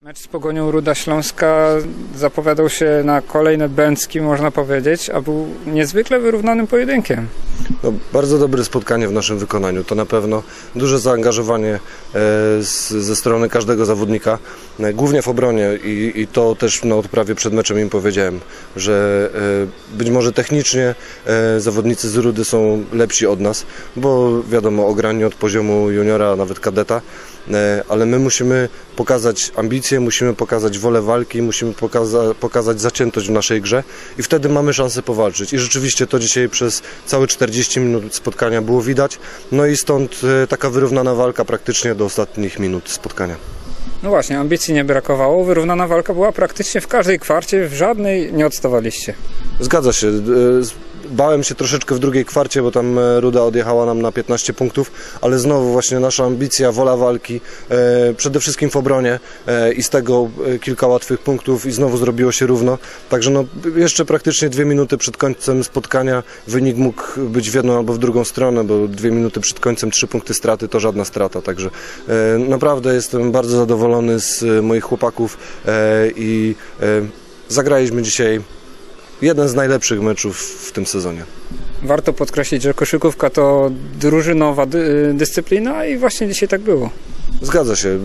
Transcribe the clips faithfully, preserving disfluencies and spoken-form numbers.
Mecz z Pogonią Ruda Śląska zapowiadał się na kolejne bęcki, można powiedzieć, a był niezwykle wyrównanym pojedynkiem. No, bardzo dobre spotkanie w naszym wykonaniu, to na pewno duże zaangażowanie e, z, ze strony każdego zawodnika, e, głównie w obronie i, i to też na odprawie przed meczem im powiedziałem, że e, być może technicznie e, zawodnicy z Rudy są lepsi od nas, bo wiadomo, ograni od poziomu juniora, a nawet kadeta, e, ale my musimy pokazać ambicje, musimy pokazać wolę walki, musimy pokaza pokazać zaciętość w naszej grze i wtedy mamy szansę powalczyć. I rzeczywiście to dzisiaj przez całe czterdzieści minut spotkania było widać, no i stąd taka wyrównana walka praktycznie do ostatnich minut spotkania. No właśnie, ambicji nie brakowało, wyrównana walka była praktycznie w każdej kwarcie, w żadnej nie odstawaliście. Zgadza się. Bałem się troszeczkę w drugiej kwarcie, bo tam Ruda odjechała nam na piętnaście punktów, ale znowu właśnie nasza ambicja, wola walki, e, przede wszystkim w obronie e, i z tego kilka łatwych punktów i znowu zrobiło się równo. Także no, jeszcze praktycznie dwie minuty przed końcem spotkania wynik mógł być w jedną albo w drugą stronę, bo dwie minuty przed końcem trzy punkty straty to żadna strata. Także e, naprawdę jestem bardzo zadowolony z moich chłopaków e, i e, zagraliśmy dzisiaj jeden z najlepszych meczów w tym sezonie. Warto podkreślić, że koszykówka to drużynowa dy dyscyplina i właśnie dzisiaj tak było. Zgadza się.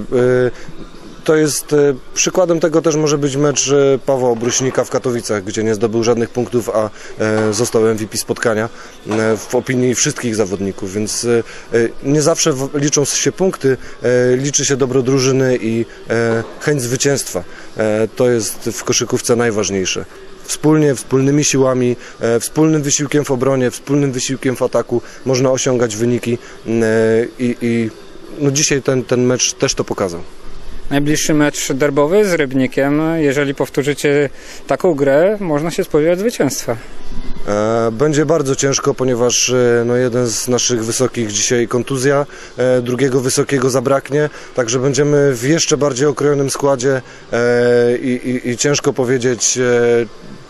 To jest przykładem tego też może być mecz Pawła Obruśnika w Katowicach, gdzie nie zdobył żadnych punktów, a został M V P spotkania w opinii wszystkich zawodników, więc nie zawsze liczą się punkty, liczy się dobro drużyny i chęć zwycięstwa. To jest w koszykówce najważniejsze. Wspólnie, wspólnymi siłami, e, wspólnym wysiłkiem w obronie, wspólnym wysiłkiem w ataku można osiągać wyniki e, i, i no dzisiaj ten, ten mecz też to pokazał. Najbliższy mecz derbowy z Rybnikiem, jeżeli powtórzycie taką grę, można się spodziewać zwycięstwa. E, będzie bardzo ciężko, ponieważ e, no, jeden z naszych wysokich dzisiaj kontuzja, e, drugiego wysokiego zabraknie, także będziemy w jeszcze bardziej okrojonym składzie e, i, i, i ciężko powiedzieć, e,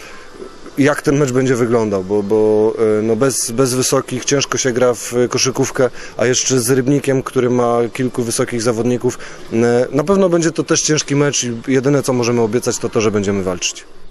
jak ten mecz będzie wyglądał, bo, bo no bez, bez wysokich ciężko się gra w koszykówkę, a jeszcze z Rybnikiem, który ma kilku wysokich zawodników. Na pewno będzie to też ciężki mecz i jedyne co możemy obiecać to to, że będziemy walczyć.